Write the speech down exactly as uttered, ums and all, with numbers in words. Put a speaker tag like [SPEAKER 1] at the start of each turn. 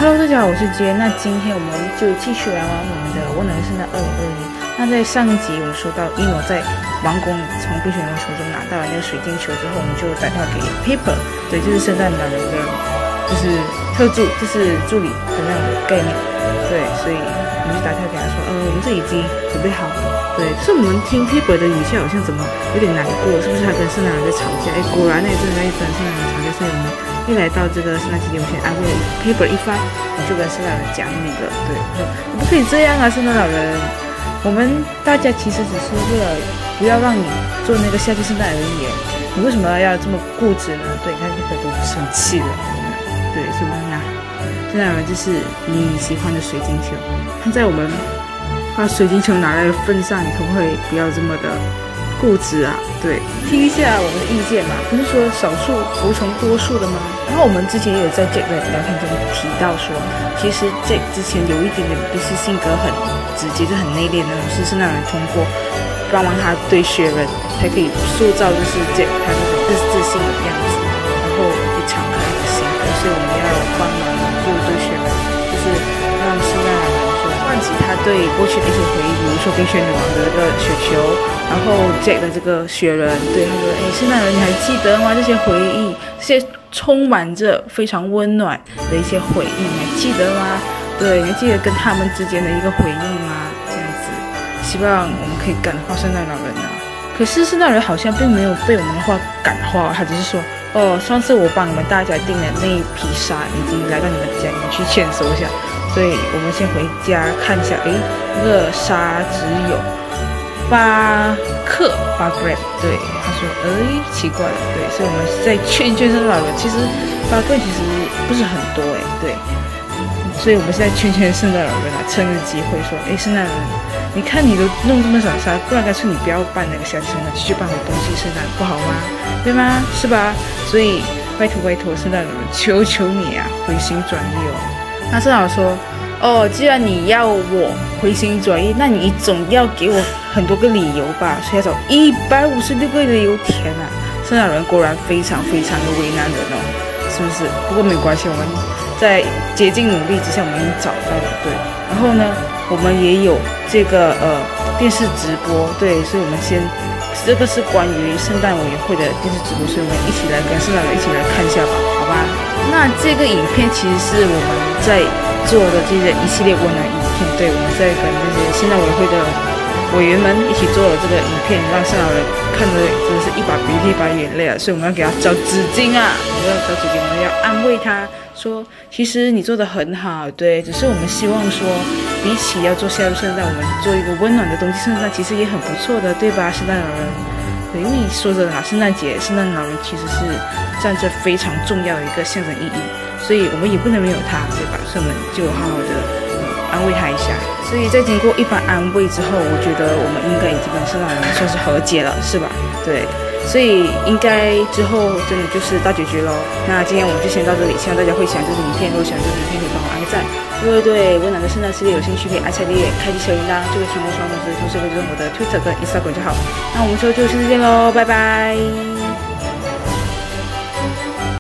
[SPEAKER 1] Hello， 大家好，我是杰。那今天我们就继续来玩我们的《温暖的圣诞二零二一》。那在上一集我们说到，因为我在王宫从冰雪人手中拿到了那个水晶球之后，我们就打电话给 Paper， 对，就是圣诞老人的，就是特助，就是助理的那种概念。对，所以我们就打电话给他说，呃，我们这已经准备好了。对，就是我们听 Paper 的语气好像怎么有点难过，是不是他跟圣诞老人在吵架？哎，果然呢，真的在跟圣诞老人吵架，所以我们一来到这个圣诞节，我先安慰 Paper 一番，我就跟圣诞老人讲那个，对，我说你不可以这样啊，圣诞老人，我们大家其实只是为了不要让你做那个夏季圣诞而已，你为什么要这么固执呢？对，他 Paper 都生气了，对，什么呢？圣诞老人就是你喜欢的水晶球，看在我们把水晶球拿来的份上，你可不可以不要这么的固执啊？对，听一下我们的意见嘛，不是说少数服从多数的吗？然后我们之前也有在 Jack 的聊天中提到说，其实 Jack 之前有一点点不是性格很直接，就很内敛的，是圣诞老人通过帮忙他对雪人，才可以塑造就是 Jack 他那种自自信的样子，然后也敞开的心，所以我们要帮忙就对雪人，就是让圣诞老人说唤起他对过去的一些回忆，比如说冰雪女王的这个雪球，然后 Jack 的这个雪人，对他说，哎，圣诞人你还记得吗？这些回忆，这些充满着非常温暖的一些回忆，你还记得吗？对，你还记得跟他们之间的一个回忆吗？这样子，希望我们可以感化圣诞老人啊。可是圣诞人好像并没有被我们的话感化，他只是说，哦，上次我帮你们大家订的那一批沙已经来到你们家，你们去签收一下。所以我们先回家看一下，诶，那个沙只有八克八 gram， 对，他说，诶，奇怪了，对，所以我们再劝劝圣诞老人，其实八 gram 其实不是很多，诶，对，所以我们现在劝劝圣诞老人啊，趁着机会说，诶，圣诞老人，你看你都弄这么少沙，不然干脆你不要办那个夏季圣诞，继续办回冬季圣诞，不好吗？对吗？是吧？所以拜托拜托，圣诞老人，求求你啊，回心转意哦。那圣诞老人说，哦，既然你要我回心转意，那你总要给我很多个理由吧，所以要找一百五十六个理由。天啊，圣诞老人果然非常非常的为难人哦，是不是？不过没关系，我们在竭尽努力之下，我们已经找到了，对。然后呢，我们也有这个呃电视直播，对，所以我们先，这个是关于圣诞委员会的电视直播，所以我们一起来跟圣诞老人一起来看一下吧，好吧？那这个影片其实是我们在做的这些一系列温暖影片，对，我们在跟这些圣诞委员会的委员们一起做了这个影片，让圣诞老人看着真的是一把鼻涕一把眼泪啊，所以我们要给他找纸巾啊，我们要找纸巾，我们要安慰他说，其实你做的很好，对，只是我们希望说，比起要做夏日圣诞，我们做一个温暖的冬季圣诞，其实也很不错的，对吧，圣诞老人？对，因为说真的啊，圣诞节，圣诞老人其实是占着非常重要的一个象征意义，所以我们也不能没有他，对吧？所以我们就好好的、嗯、安慰他一下。所以在经过一番安慰之后，我觉得我们应该已经跟圣诞老人算是和解了，是吧？对，所以应该之后真的就是大结局咯。那今天我们就先到这里，希望大家会喜欢这支影片。如果喜欢这支影片，可以帮我按个赞。如果对温暖的圣诞系列有兴趣，可以按下订阅，开启小铃铛，就会成功双通知，同时可以追踪我的 Twitter 跟 Instagram 就好。那我们之后就下次见喽，拜拜。